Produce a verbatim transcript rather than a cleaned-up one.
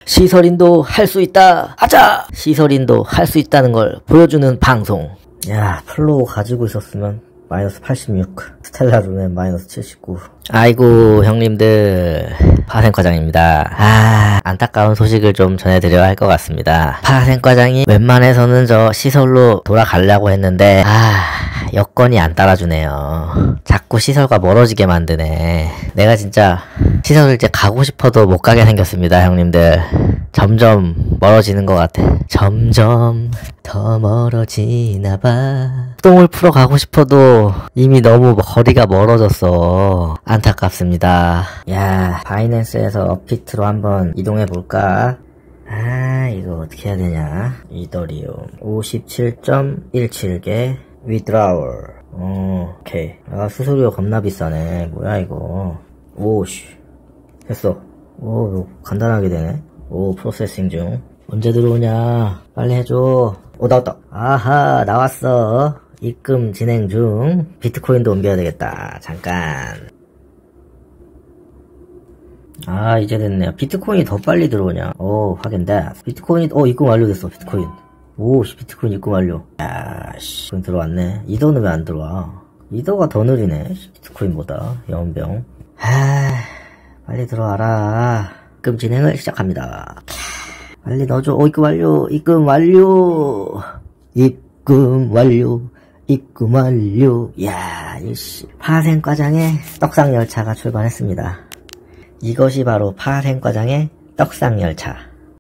시설인도 할 수 있다. 하자. 시설인도 할 수 있다는 걸 보여주는 방송. 야, 플로우 가지고 있었으면 마이너스 팔십육, 스텔라존은 마이너스 칠십구. 아이고 형님들, 파생과장입니다. 아, 안타까운 소식을 좀 전해드려야 할 것 같습니다. 파생과장이 웬만해서는 저 시설로 돌아가려고 했는데 아, 여건이 안 따라주네요. 자꾸 시설과 멀어지게 만드네. 내가 진짜 시설을 이제 가고 싶어도 못 가게 생겼습니다 형님들. 점점 멀어지는 것 같아. 점점 더 멀어지나봐. 똥을 풀어 가고 싶어도 이미 너무 거리가 멀어졌어. 안타깝습니다. 야, 바이낸스에서 업비트로 한번 이동해볼까? 아, 이거 어떻게 해야 되냐. 이더리움 오십칠 점 일칠 개 withdrawal. 어, 오케이. 아, 수수료 겁나 비싸네. 뭐야 이거. 오씨, 했어. 오, 이거 간단하게 되네. 오, 프로세싱 중. 언제 들어오냐. 빨리 해줘. 오, 나왔다. 아하, 나왔어. 입금 진행 중. 비트코인도 옮겨야 되겠다. 잠깐. 아, 이제 됐네요. 비트코인이 더 빨리 들어오냐. 오, 확인돼. 비트코인이, 어, 입금 완료됐어. 비트코인. 오, 비트코인 입금 완료. 야, 씨, 그럼 들어왔네. 이더는 왜 안 들어와? 이더가 더 느리네. 비트코인보다. 연병. 하, 빨리 들어와라. 입금 진행을 시작합니다. 빨리 넣어줘. 오, 입금 완료. 입금 완료. 입금 완료. 입금 완료. 야, 이씨. 파생과장의 떡상열차가 출발했습니다. 이것이 바로 파생과장의 떡상열차.